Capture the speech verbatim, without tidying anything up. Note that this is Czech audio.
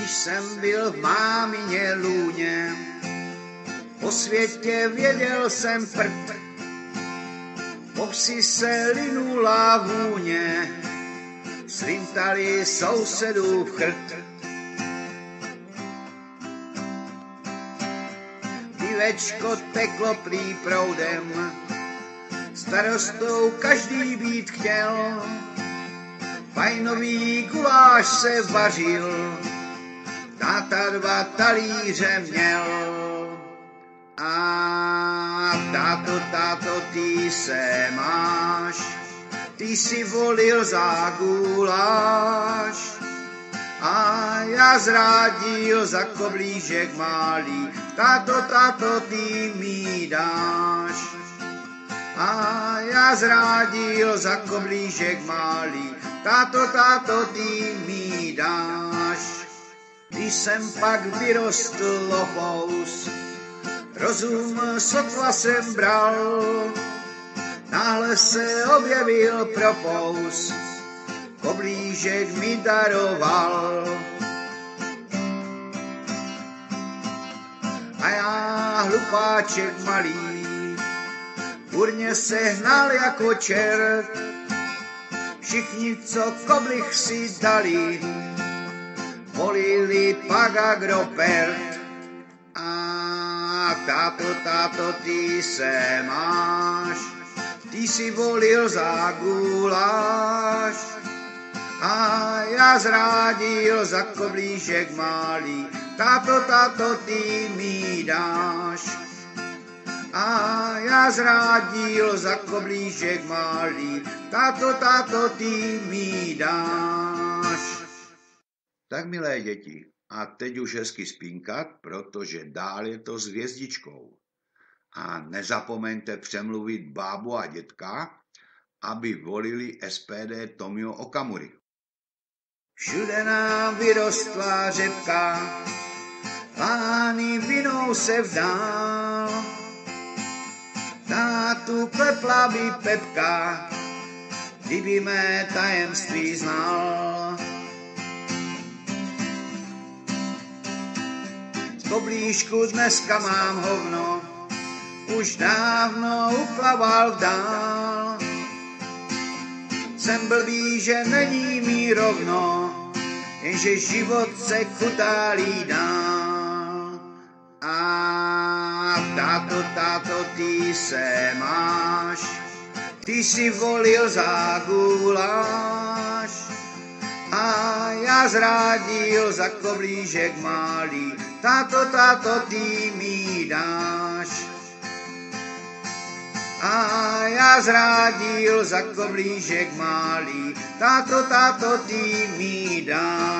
Když jsem byl v mámině lůně, po světě věděl jsem prd, po psi se linula vůně, slintali sousedův chrt. Pivečko teklo prý proudem, starostou každý být chtěl, fajnový guláš se vařil, táta dva talíře měl. A táto, táto, ty se máš, ty si volil za guláš, a já zrádil za koblížek malý, táto, táto, ty mi dáš. A já zrádil za koblížek malý, táto, táto, ty mi dáš. Když jsem pak vyrostl lopous, rozum sotva jsem bral, náhle se objevil propous, koblížek mi daroval. A já, hlupáček malý, urně se hnal jako čert, všichni, co koblich si dali, volili pak Agrofert. A táto, táto, ty se máš, ty si volil za guláš, a já zrádil za koblížek malý, táto, táto, ty mi dáš. A já zrádil za koblížek malý, táto, táto, ty mi dáš. Tak milé děti, a teď už hezky spínkat, protože dál je to s hvězdičkou. A nezapomeňte přemluvit bábu a dětka, aby volili S P D Tomio Okamury. Všude nám vyrostla řepka, lány vinou se vdál, tátu klepla by Pepka, kdyby mé tajemství znal. Z koblížku dneska mám hovno, už dávno uplaval dál. Jsem blbý, že není mi rovno, jenže život se kutálí dál. A táto, táto, ty se máš, ty si volil za guláš, a já zrádil za koblížek malý, táto, táto, ty mi dáš. A já zrádil za koblížek malý, táto, táto, ty mi dáš.